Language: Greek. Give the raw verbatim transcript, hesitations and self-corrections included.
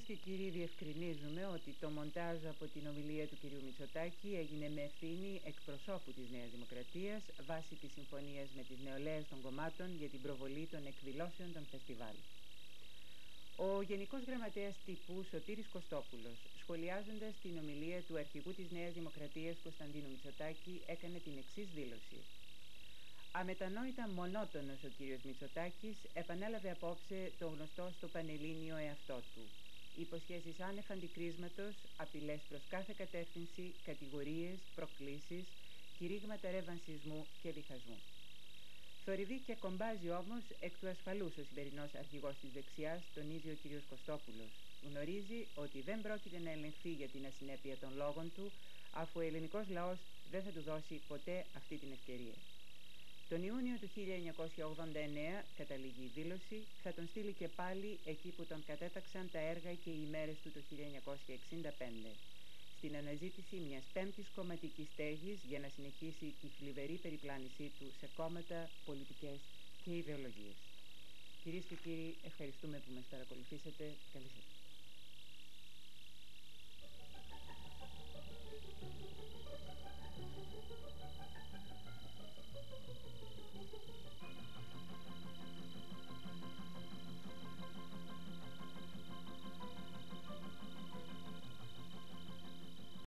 και κύριοι, διευκρινίζουμε ότι το μοντάζ από την ομιλία του κυρίου Μητσοτάκη έγινε με ευθύνη εκπροσώπου της Νέας Δημοκρατίας βάσει της συμφωνίας με τις νεολαίες των κομμάτων για την προβολή των εκδηλώσεων των φεστιβάλ. Ο Γενικός Γραμματέας Τύπου Σωτήρης Κωστόπουλος, σχολιάζοντας την ομιλία του αρχηγού της Νέας Δημοκρατίας Κωνσταντίνου Μητσοτάκη, έκανε την εξής δήλωση. Αμετανόητα μονότονος ο κύριος Μητσοτάκης επανέλαβε απόψε το γνωστό στο πανελλήνιο εαυτό του. Υποσχέσεις άνευ αντικρίσματος, απειλές προς κάθε κατεύθυνση, κατηγορίες, προκλήσεις, κηρύγματα ρεβανσισμού και διχασμού. Θορυβεί και κομπάζει όμως εκ του ασφαλούς ο σημερινός αρχηγός της δεξιάς, τονίζει ο κύριος Κωστόπουλος. Γνωρίζει ότι δεν πρόκειται να ελεγχθεί για την ασυνέπεια των λόγων του, αφού ο ελληνικός λαός δεν θα του δώσει ποτέ αυτή την ευκαιρία. Τον Ιούνιο του χίλια εννιακόσια ογδόντα εννέα, καταλήγει η δήλωση, θα τον στείλει και πάλι εκεί που τον κατέταξαν τα έργα και οι ημέρες του το χίλια εννιακόσια εξήντα πέντε, στην αναζήτηση μιας πέμπτης κομματικής στέγης για να συνεχίσει τη θλιβερή περιπλάνησή του σε κόμματα, πολιτικές και ιδεολογίες. Κυρίες και κύριοι, ευχαριστούμε που μας παρακολουθήσατε. Καλή σας.